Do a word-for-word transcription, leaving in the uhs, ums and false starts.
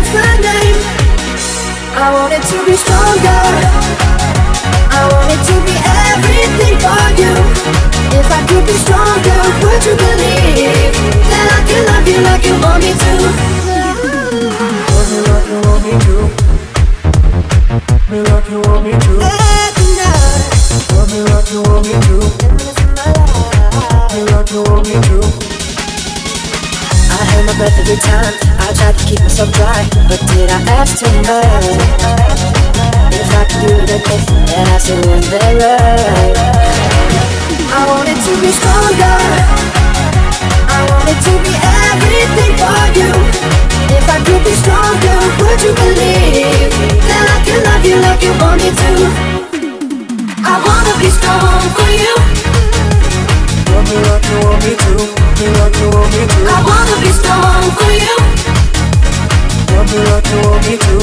the name. I want it to be stronger. I want it to be everything for you. If I could be stronger, would you believe that I can love you like you want me to? Love me like you want me to. Me like you want me to. Love me like you want me to. Me like you want me to. I held my breath every time I tried to keep myself dry, but did I ask too much? If I could do the things that I said when they're right. I want it to be stronger. I want it to be everything for you. If I could be stronger, would you believe that I can love you like you want me to? I wanna be strong for you. Love me like you want me to. Me like you want me to. I wanna be strong for you. Love me like you want me to.